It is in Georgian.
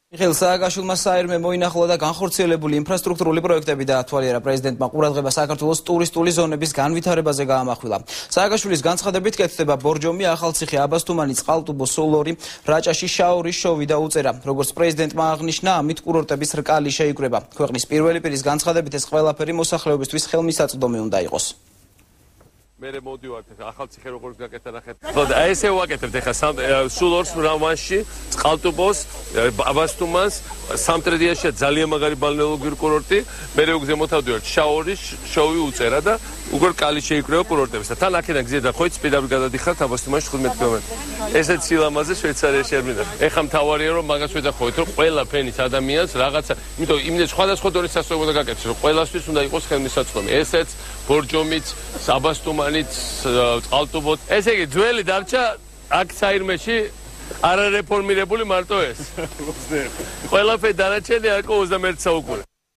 მიხეილ სააკაშვილმა საერმე მოინახულა და განხორციელებული ინფრასტრუქტურული პროექტები დაათვალიერა. პრეზიდენტმა ყურადღება საქართველოს ტურისტული ზონების განვითარებაზე გაამახვილა. სააკაშვილის განცხადებით კეთდება ბორჯომი, ახალციხე, აბასთუმანი, წყალტუბო, სოლორი, რაჭაში, შაორის, შოვი და უწერა. როგორც პრეზიდენტმა აღნიშნა, ამით კურორტების რკალი შეიკრება. ქვეყნის პირველი პირის განცხადებით ეს ყველაფერი მოსახლეობისთვის ხელმისაწვდომი უნდა იყოს. მე მოდივართ ახალციხე როგორც გაკეთდა ნახეთ. აი ესე ვაკეთებთ ახლა სულ ორს რამანში, წყალტუბოს, აბასთუმანს, სამტრედიაში ძალიან მაგარი ბალნეოლოგიური კურორტი, მე უგზემოთავდივართ შაორის, შოვი უწერა და უკვე კალი შეიკრება კურორტებს და თან აქედან გზიდან ხოვით სპიდაპი გადადიხართ აბასთუმანში 15 კილომეტრი. ესეც სილამაზე შვეიცარიაში არ მინდა. ეხლა მთავარია რომ მაგას ვეძახოთ რომ ყველა ფენის ადამიანს რაღაცა, იმიტომ იმდენ სხვადასხვა დონის სასწავლო უნდა გაკეთდეს, რომ ყველასთვის უნდა იყოს ხელმისაწვდომი. ესეც ბორჯომიც, აბასთუმანიც, წყალტუბოთ. ესე იგი ძველი დარჩა აქ საირმეში არარეფორმირებული მარტო ეს. ყველაფერი დანარჩენი აქ 21 საუკუნე.